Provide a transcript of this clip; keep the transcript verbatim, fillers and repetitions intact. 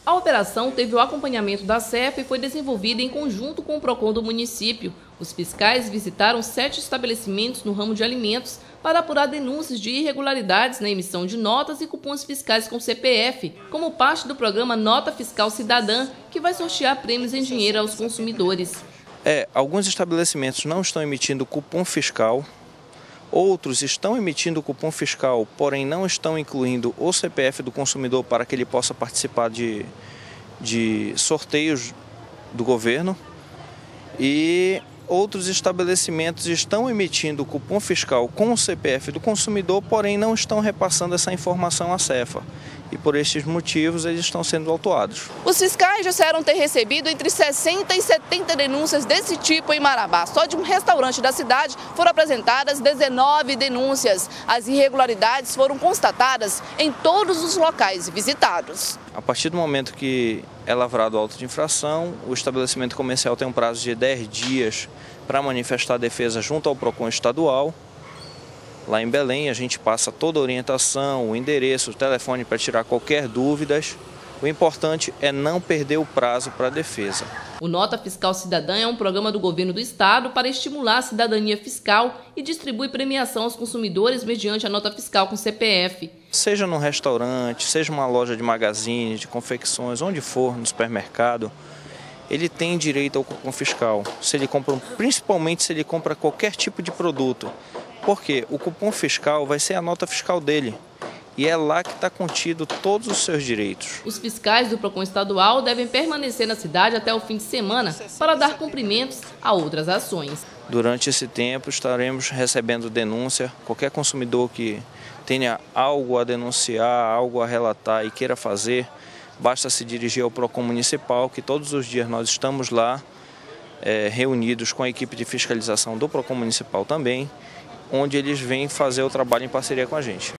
A operação teve o acompanhamento da Cefa e foi desenvolvida em conjunto com o PROCON do município. Os fiscais visitaram sete estabelecimentos no ramo de alimentos para apurar denúncias de irregularidades na emissão de notas e cupons fiscais com C P F, como parte do programa Nota Fiscal Cidadã, que vai sortear prêmios em dinheiro aos consumidores. É, alguns estabelecimentos não estão emitindo cupom fiscal, outros estão emitindo cupom fiscal, porém não estão incluindo o C P F do consumidor para que ele possa participar de, de sorteios do governo. E outros estabelecimentos estão emitindo cupom fiscal com o C P F do consumidor, porém não estão repassando essa informação à Cefa. E por estes motivos eles estão sendo autuados. Os fiscais disseram ter recebido entre sessenta e setenta denúncias desse tipo em Marabá. Só de um restaurante da cidade foram apresentadas dezenove denúncias. As irregularidades foram constatadas em todos os locais visitados. A partir do momento que é lavrado o auto de infração, o estabelecimento comercial tem um prazo de dez dias para manifestar a defesa junto ao PROCON estadual. Lá em Belém a gente passa toda a orientação, o endereço, o telefone para tirar qualquer dúvidas. O importante é não perder o prazo para a defesa. O Nota Fiscal Cidadã é um programa do governo do estado para estimular a cidadania fiscal e distribui premiação aos consumidores mediante a nota fiscal com C P F. Seja num restaurante, seja uma loja de magazines, de confecções, onde for, no supermercado, ele tem direito ao cupom fiscal, se ele compra, principalmente se ele compra qualquer tipo de produto. Porque o cupom fiscal vai ser a nota fiscal dele e é lá que está contido todos os seus direitos. Os fiscais do PROCON estadual devem permanecer na cidade até o fim de semana para dar cumprimentos a outras ações. Durante esse tempo estaremos recebendo denúncia. Qualquer consumidor que tenha algo a denunciar, algo a relatar e queira fazer, basta se dirigir ao PROCON municipal, que todos os dias nós estamos lá é, reunidos com a equipe de fiscalização do PROCON municipal também, onde eles vêm fazer o trabalho em parceria com a gente.